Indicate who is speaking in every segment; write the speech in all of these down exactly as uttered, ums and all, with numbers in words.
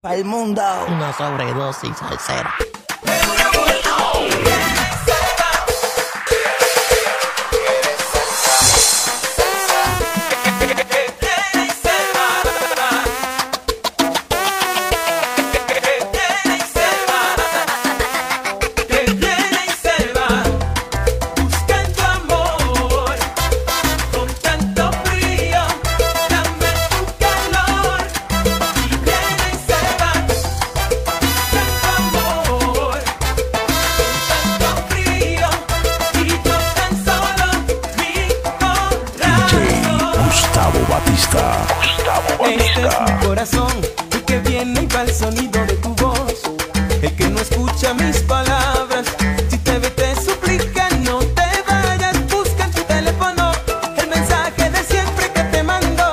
Speaker 1: Para el mundo.
Speaker 2: Una sobredosis salsera.
Speaker 3: Este es mi corazón, el que viene y va el sonido de tu voz, el que no escucha mis palabras. Si te ve te suplica, no te vayas, busca en tu teléfono el mensaje de siempre que te mando.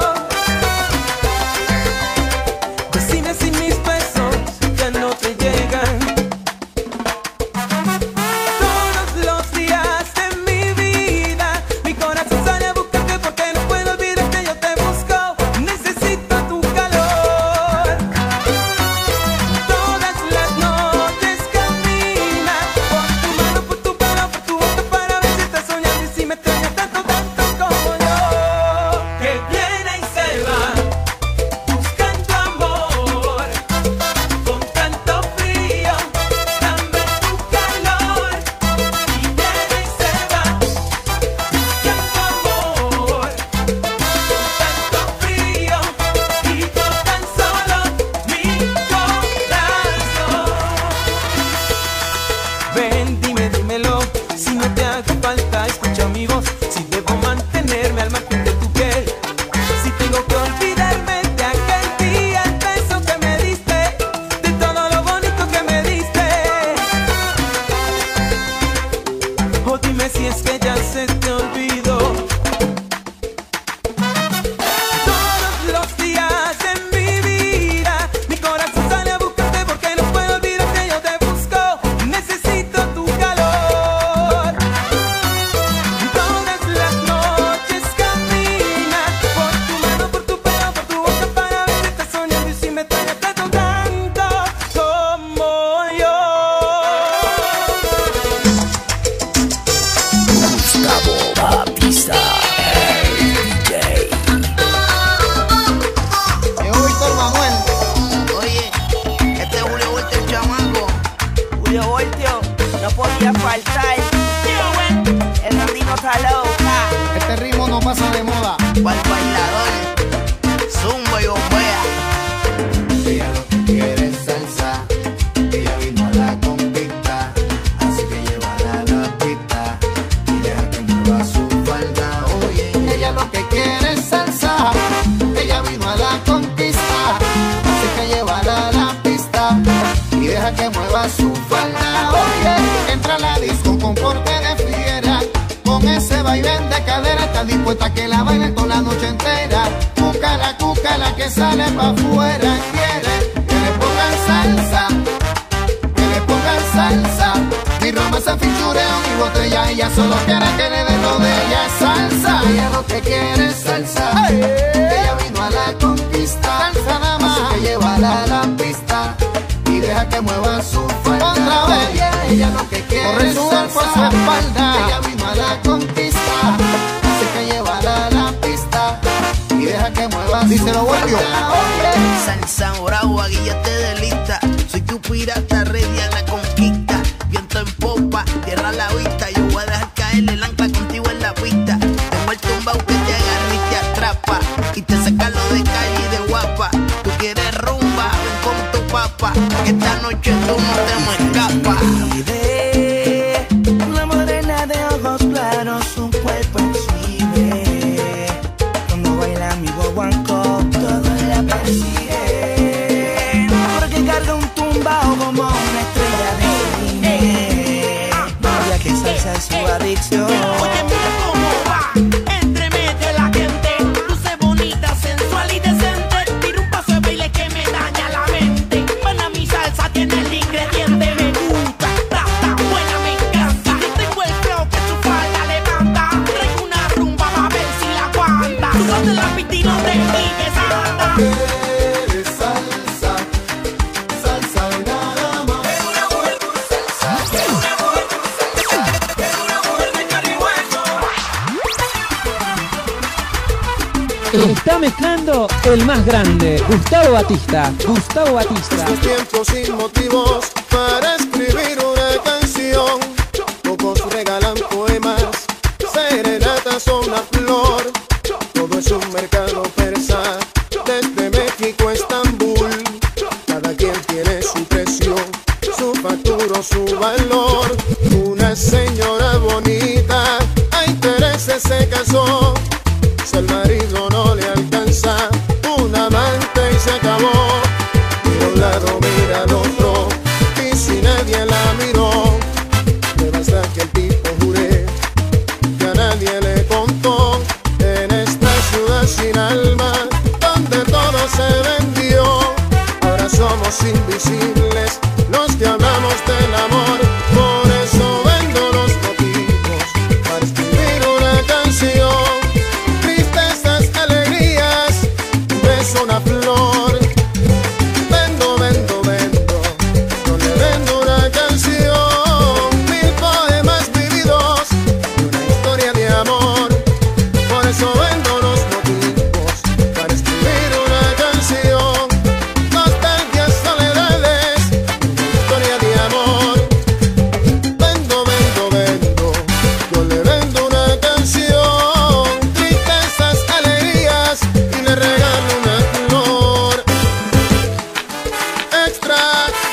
Speaker 3: Decime si mis besos ya no te llegan. Todos los días de mi vida, mi corazón sale a buscarte porque no puedo olvidar que yo te busco. Necesito tu calor. Todas las noches camina por tu mano, por tu pelo, por tu boca para ver si estás soñando y si me extrañas tanto, tanto como yo. Que viene y se va buscando amor con tanto frío. Dame tu calor. Y viene y se va buscando amor con tanto frío y yo tan solo mi corazón. Ven, dime, dímelo, si no te hace falta, escucha mi voz. Si debo mantenerme al margen de tu piel, si tengo que olvidarme de aquel día, el beso que me diste, de todo lo bonito que me diste. O dime si es que ya se te olvidó. Todos los días de mi vida, mi corazón sale a buscarte porque no puedo olvidar que yo te busco. Necesito tu calor. Todas las noches camina por tu mano, por tu pelo, por tu boca para ver si estás soñando y si me extrañas tanto, tanto como yo.
Speaker 4: Gustavo Batista, el D J.
Speaker 5: Llegó Víctor Manuel.
Speaker 1: Oye, este es Julio Voltio, el chamaco. Julio Voltio, no podía faltar. El Randino está loca.
Speaker 5: Este ritmo no pasa de moda.
Speaker 1: Para el bailador, zumba y bombea.
Speaker 6: Ella lo que quiere es salsa, ella vino a la conquista, así que llévala a la pista y deja que mueva su falda. Oye,
Speaker 5: Ella lo que quiere es salsa. Ella vino a la conquista, así que llévala a la pista y deja que mueva su falda. Oye, entra a la disco con porte de fiera, con ese baile de cadera, está dispuesta a que la bailen toda la noche entera. Cúcala, cúcala que sale pa' afuera. Quiere que le pongan salsa, que le pongan salsa. Ni romance, fichureo, ni botella. Ella solo quiere que le den lo de ella. Salsa, ella lo que quiere es salsa. Ella vino a la conquista, salsa nada más, así que llévala a la pista y deja que mueva su falda. Otra vez, oye, ella lo que quiere es salsa por su espalda. Ella vino a la conquista, así que llévala a la pista y deja que mueva su
Speaker 7: Díselo, Voltio.
Speaker 5: falda.
Speaker 1: Salsa brava, guíate de lista. Soy tu pirata, ready a la conquista. Viento en popa, tierra a la vista. Yo voy a dejar caer el ancla contigo en la pista. Tengo el tumbao que te agarra y te atrapa y te saca lo de calle y de guapa. Tú quieres rumba, ven con tu papá, que esta noche tú no te me escapas. Mire, una morena de ojos claros, su cuerpo exhibe. Cuando baila mi guaguancó, todo la persigue. Porque carga un tumbao como una estrella de cine. Ya que salsa es su adicción.
Speaker 2: Oye, mira cómo va, entremete la gente, luce bonita, sensual y decente. Tira un paso de baile que me daña la mente. Buena mi salsa tiene el ingrediente, me gusta, tra,
Speaker 7: Está mezclando el más grande, Gustavo Batista. Gustavo Batista.
Speaker 8: Estos tiempos sin motivos para escribir una canción. Pocos regalan poemas, serenatas o una flor. Todo es un mercado persa, desde México a Estambul. Cada quien tiene su precio, su factura o su valor. Una señora bonita a intereses se casó. Si el marido no le alcanza, un amante y se acabó. Mira a un lado, mira al otro, y si nadie la miró, le basta que el tipo jure que a nadie le contó. En esta ciudad sin alma, donde todo se vendió, ahora somos invisibles los que hablamos del amor. Por eso vendo los motivos para escribir una canción. Una flor, vendo, vendo, vendo, no le vendo una canción, mil poemas vividos y una historia de amor. Por eso vendo los motivos para escribir una canción, nostalgias, soledades, una historia de amor. Vendo, vendo, vendo, yo le vendo una canción, tristezas, alegrías y le regalo una extra.